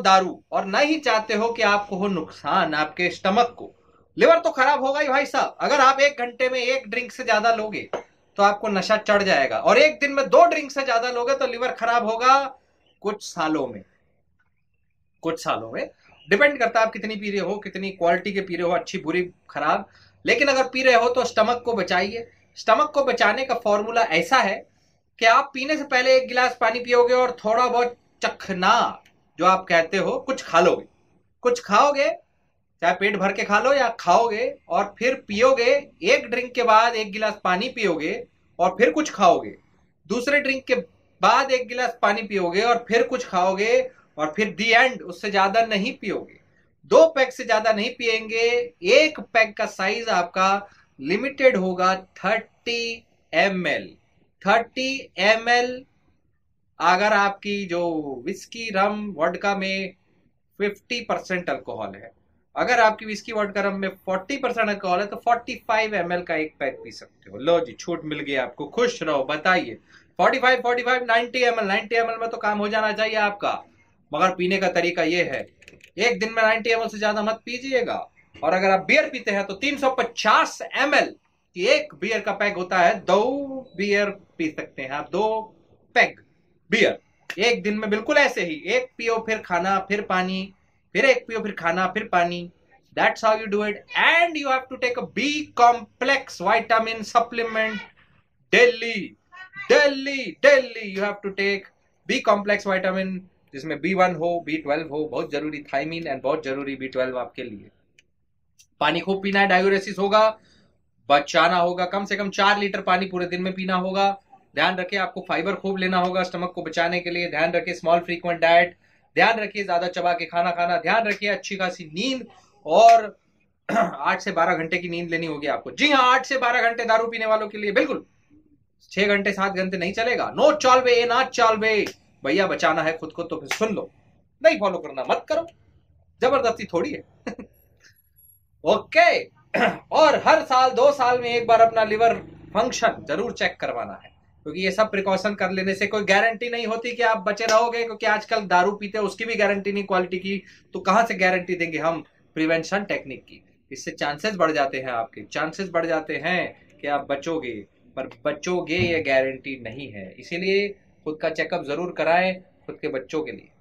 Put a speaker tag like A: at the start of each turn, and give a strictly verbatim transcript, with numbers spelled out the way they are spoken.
A: दारू और ना ही चाहते हो कि आपको हो नुकसान आपके स्टमक को। लिवर तो खराब होगा ही भाई साहब। अगर आप एक घंटे में एक ड्रिंक से ज्यादा लोगे तो आपको नशा चढ़ जाएगा, और एक दिन में दो ड्रिंक से ज्यादा लोगे तो लिवर खराब होगा कुछ सालों में। कुछ सालों में डिपेंड करता है आप कितनी पी रहे हो, कितनी क्वालिटी के पी रहे हो, अच्छी बुरी खराब। लेकिन अगर पी रहे हो तो स्टमक को बचाइए। स्टमक को बचाने का फॉर्मूला ऐसा है कि आप पीने से पहले एक गिलास पानी पियोगे और थोड़ा बहुत चखना, जो आप कहते हो, कुछ खा लोगे। कुछ खाओगे, चाहे पेट भर के खा लो या खाओगे, और फिर पियोगे। एक ड्रिंक के बाद एक गिलास पानी पियोगे और फिर कुछ खाओगे। दूसरे ड्रिंक के बाद एक गिलास पानी पियोगे और फिर कुछ खाओगे, और फिर दी एंड उससे ज्यादा नहीं पियोगे। दो पैक से ज्यादा नहीं पिएंगे। एक पैक का साइज आपका लिमिटेड होगा thirty M L. Thirty M L. अगर आपकी जो विस्की रम वोडका में फिफ्टी परसेंट अल्कोहल है, अगर आपकी विस्की वोडका रम में फोर्टी परसेंट अल्कोहल है, तो फोर्टी फाइव एम एल का एक पैक पी सकते हो। लो जी, छूट मिल गई आपको, खुश रहो। बताइए, forty five, forty five, ninety M L. Ninety M L में तो काम हो जाना चाहिए आपका, मगर पीने का तरीका ये है, एक दिन में नाइंटी एम एल से ज्यादा मत पीजिएगा। और अगर आप बियर पीते हैं तो तीन सौ पचास एम एल की एक बियर का पैक होता है। दो बियर पी सकते हैं आप, दो पैक बियर एक दिन में, बिल्कुल ऐसे ही। एक पियो, फिर खाना, फिर पानी, फिर एक पियो, फिर खाना, फिर पानी। That's how you do it. And you have to take a B complex vitamin supplement daily. Daily, daily you have to take B complex vitamin, जिसमें बी वन हो, बी ट्वेल्व हो, बहुत जरूरी थायमीन, एंड बहुत जरूरी B twelve आपके लिए। पानी खूब पीना है, डायूरेसिस होगा, बचाना होगा। कम से कम चार लीटर पानी पूरे दिन में पीना होगा। ध्यान रखिए, आपको फाइबर खूब लेना होगा स्टमक को बचाने के लिए। ध्यान रखिए, स्मॉल फ्रीक्वेंट डाइट। ध्यान रखिए, ज्यादा चबा के खाना खाना। ध्यान रखिए, अच्छी खासी नींद, और आठ से बारह घंटे की नींद लेनी होगी आपको। जी हाँ, आठ से बारह घंटे दारू पीने वालों के लिए बिल्कुल। छह घंटे सात घंटे नहीं चलेगा। नो चालवे ए ना चालवे। भैया बचाना है खुद को तो फिर सुन लो, नहीं फॉलो करना मत करो, जबरदस्ती थोड़ी है। ओके। और हर साल दो साल में एक बार अपना लिवर फंक्शन जरूर चेक करवाना है, क्योंकि ये सब प्रिकॉशन कर लेने से कोई गारंटी नहीं होती कि आप बचे रहोगे। क्योंकि आजकल दारू पीते हैं, उसकी भी गारंटी नहीं क्वालिटी की, तो कहां से गारंटी देंगे हम प्रिवेंशन टेक्निक की। इससे चांसेस बढ़ जाते हैं, आपके चांसेस बढ़ जाते हैं कि आप बचोगे, पर बचोगे ये गारंटी नहीं है। इसीलिए खुद का चेकअप जरूर कराएं, खुद के बच्चों के लिए।